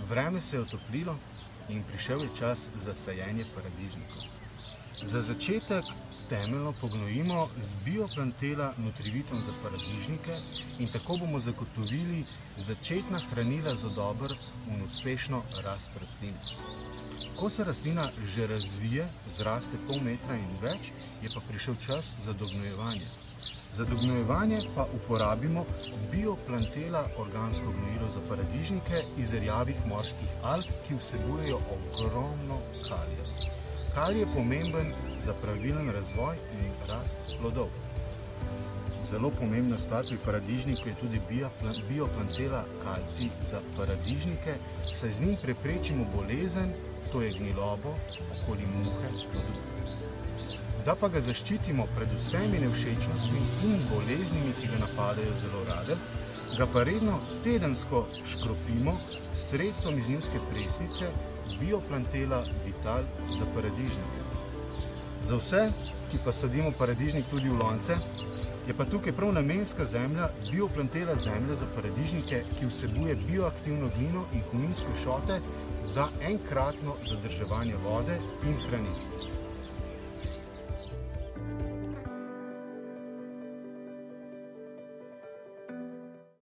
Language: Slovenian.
Vreme se je otoplilo in prišel je čas za sajenje paradižnikov. Za začetek temeljno pognojimo z bioplantela nutrivitom za paradižnike in tako bomo zagotovili začetna hranila za dober in uspešno rast rastlin. Ko se rastlina že razvije, zraste pol metra in več, je pa prišel čas za dognojevanje. Za dognojevanje pa uporabimo bioplantela organsko gnojilo za paradižnike iz rjavih morskih alg, ki vsebujejo ogromno kalija. Kalij je pomemben za pravilen razvoj in rast plodov. Zelo pomembna stvar pri paradižniku je tudi bioplantela kalcij za paradižnike, saj z njim preprečimo bolezen, to je gnilobo, okoli muhe, plodu. Da pa ga zaščitimo pred vsemi nevšečnostmi in boleznimi, ki ga napadajo zelo rade, ga pa redno tedensko škropimo s sredstvom iz njivske preslice bioplantela Vital za paradižnike. Za vse, ki pa sadimo paradižnik tudi v lonce, je pa tukaj prav namenska zemlja bioplantela zemlja za paradižnike, ki vsebuje bioaktivno glino in huminske šote za enkratno zadrževanje vode in hranil.